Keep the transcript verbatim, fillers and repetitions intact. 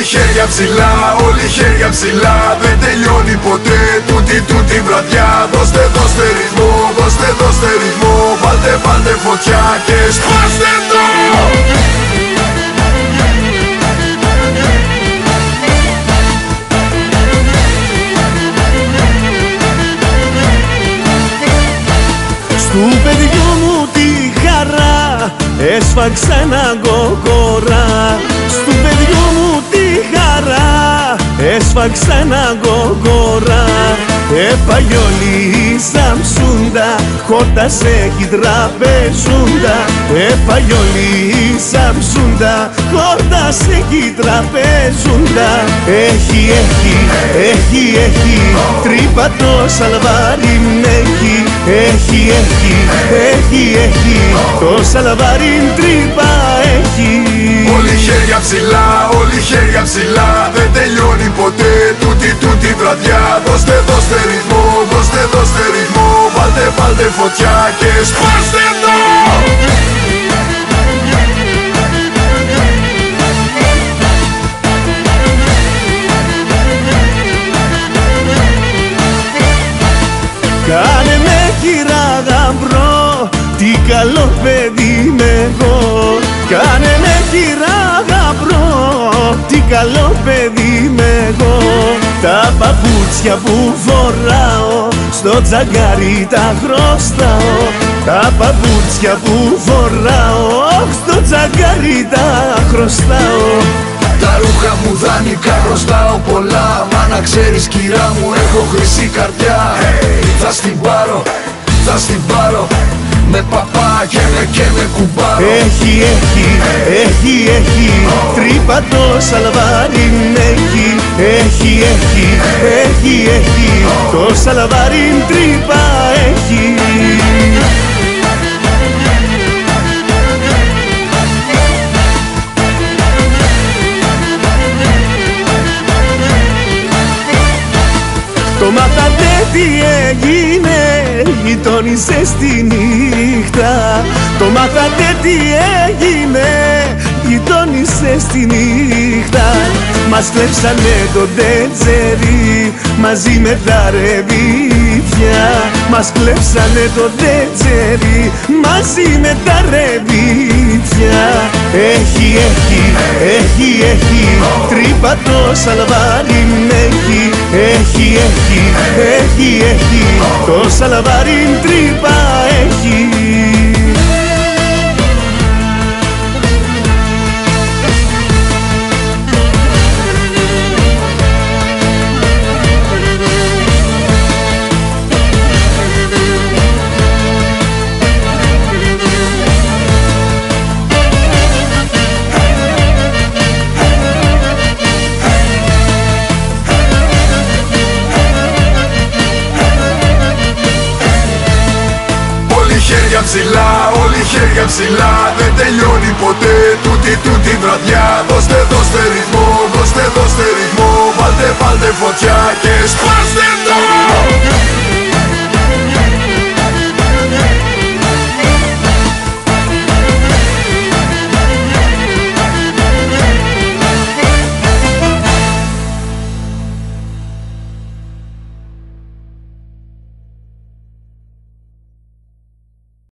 χέρια ψηλά, όλοι χέρια ψηλά. Δεν τελειώνει ποτέ τούτη τούτη βραδιά. Δώστε, δώστε ρυθμό, δώστε, δώστε ρυθμό. Βάλτε, βάλτε φωτιά και σπάστε το. Στου παιδιού μου τη χαρά έσφαξα ένα κοκορά. Στου παιδιού μου τη χαρά έσφαξα ένα κοκορά. Έφαγε όλη η Σαμσούντα, χόρτασε κι τραπεζούντα. Έφαγε όλη η Σαμσούντα, χόρτασε κι τραπεζούντα. Έχει, έχει, έχει, έχει, τρύπα το σαλβάριν έχει. Έχει, έχει, έχει, έχει, το σαλβάριν τρύπα έχει. Όλοι χέρια ψηλά, όλοι χέρια ψηλά. Δεν τελειώνει ποτέ τούτη τούτη βραδιά. Δώστε, δώστε ρυθμό, δώστε, δώστε ρυθμό. Βάλτε, βάλτε φωτιά και σπάστε το. Κάνε με κύρα γαμπρό, τι καλό παιδί είμαι εγώ. Κάνε με κύρα γαμπρό, τι καλό παιδί είμαι εγώ. Τα παπούτσια που φοράω στο τζαγκάρι τα χρωστάω. Τα παπούτσια που φοράω στο τζαγκάρι τα χρωστάω. Τα ρούχα μου δάνεικα χρωστάω πολλά. Μα να ξέρεις κυρά μου έχω χρυσή καρδιά. Hey, θα στην πάρω, θα στην πάρω. Με παπά και με και με κουμπάρο. Έχει, έχει, έχει, έχει, τρύπα το σαλβάριν έχει. Έχει, έχει, έχει, έχει, το σαλβάριν τρύπα έχει. Το μάθατε τι έγινε, γειτόνισε στη νύχτα. Το μάθατε τι έγινε, γειτόνισε στη νύχτα. Μας κλέψανε το τέτζερι μαζί με τα ρεβίθια. Μας κλέψανε το τέτζερι μαζί με τα ρεβίθια. Έχει, έχει, έχει, έχει, τρύπα το σαλβάριν έχει. Έχει, έχει, έχει, έχει, το σαλβάριν τρύπα έχει. Χέρια ψηλά, όλοι χέρια ψηλά. Δεν τελειώνει ποτέ τούτη τούτη βραδιά. Δώστε, δώστε ρυθμό, δώστε, δώστε ρυθμό. Βάλτε, βάλτε φωτιά και σπάστε το.